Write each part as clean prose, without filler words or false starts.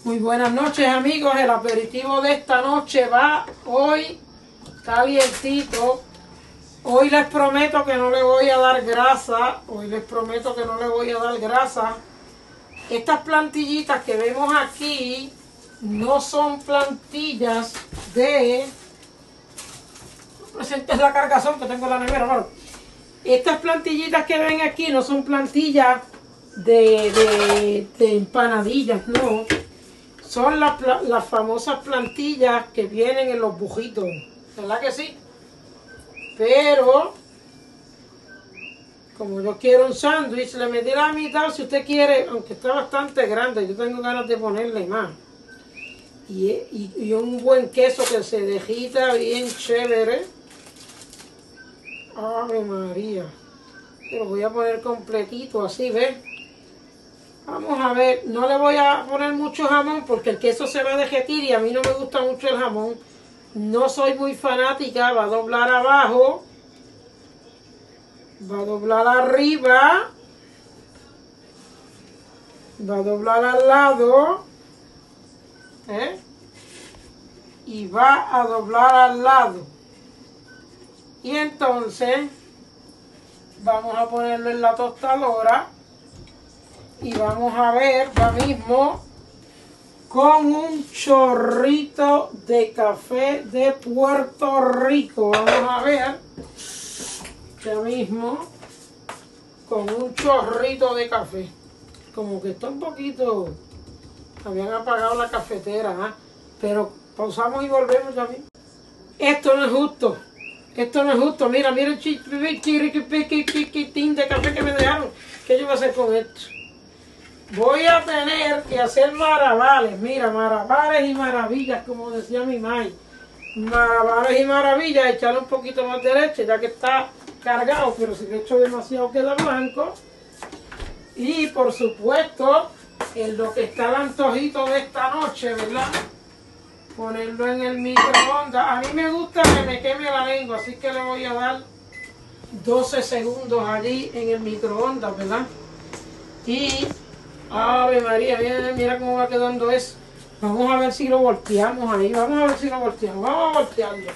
Muy buenas noches, amigos. El aperitivo de esta noche va hoy calientito. Hoy les prometo que no le voy a dar grasa. Estas plantillitas que vemos aquí no son plantillas de... Presentes la cargazón que tengo en la nevera, claro. Estas plantillitas que ven aquí no son plantillas de empanadillas, no. Son las famosas plantillas que vienen en los bujitos, ¿verdad que sí? Pero, como yo quiero un sándwich, le metí la mitad si usted quiere, aunque está bastante grande, yo tengo ganas de ponerle más. Y un buen queso que se dejita bien chévere. ¡Ave María! Lo voy a poner completito, así, ¿ves? Vamos a ver, no le voy a poner mucho jamón porque el queso se va a derretir y a mí no me gusta mucho el jamón. No soy muy fanática, va a doblar abajo, va a doblar arriba, va a doblar al lado, y va a doblar al lado. Y entonces vamos a ponerlo en la tostadora. Y vamos a ver ya mismo con un chorrito de café de Puerto Rico. Vamos a ver ya mismo con un chorrito de café. Como que está un poquito... Habían apagado la cafetera, pero pausamos y volvemos ya mismo. Esto no es justo. Esto no es justo. Mira el chiquitín de café que me dejaron. ¿Qué yo voy a hacer con esto? Voy a tener que hacer maravales, mira, maravales y maravillas, como decía mi madre. Maravales y maravillas, echarle un poquito más de leche, ya que está cargado, pero si le echo demasiado queda blanco. Y por supuesto, en lo que está el antojito de esta noche, ¿verdad? Ponerlo en el microondas. A mí me gusta que me queme la lengua, así que le voy a dar 12 segundos allí en el microondas, ¿verdad? Y... ¡Ave María! Mira cómo va quedando eso. Vamos a ver si lo volteamos ahí. Vamos a ver si lo volteamos. Vamos a voltearlo.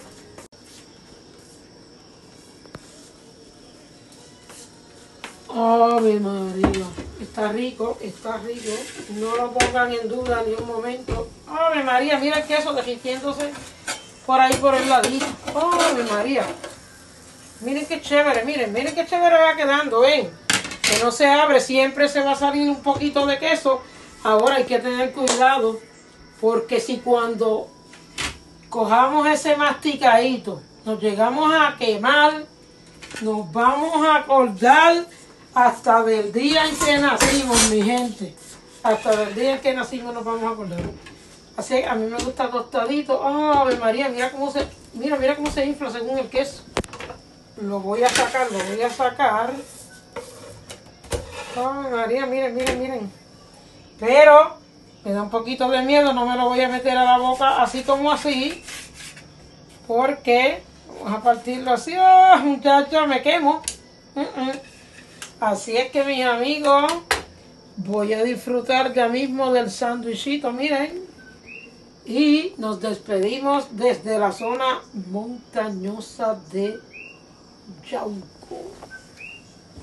¡Ave María! Está rico, está rico. No lo pongan en duda ni un momento. ¡Ave María! Mira el queso derritiéndose por ahí por el ladito. ¡Ave María! Miren qué chévere, miren qué chévere va quedando, ¿ven? Que no se abre, siempre se va a salir un poquito de queso. Ahora hay que tener cuidado, porque si cuando cojamos ese masticadito nos llegamos a quemar, nos vamos a acordar hasta del día en que nacimos, mi gente. Hasta del día en que nacimos nos vamos a acordar. Así a mí me gusta tostadito. ¡Ave María! Mira cómo se infla según el queso. Lo voy a sacar. ¡Ay, María! Miren. Pero me da un poquito de miedo, no me lo voy a meter a la boca así como así. Porque vamos a partirlo así. ¡Oh, muchachos! Me quemo. Así es que, mis amigos, voy a disfrutar ya mismo del sándwichito, miren. Y nos despedimos desde la zona montañosa de Yauco.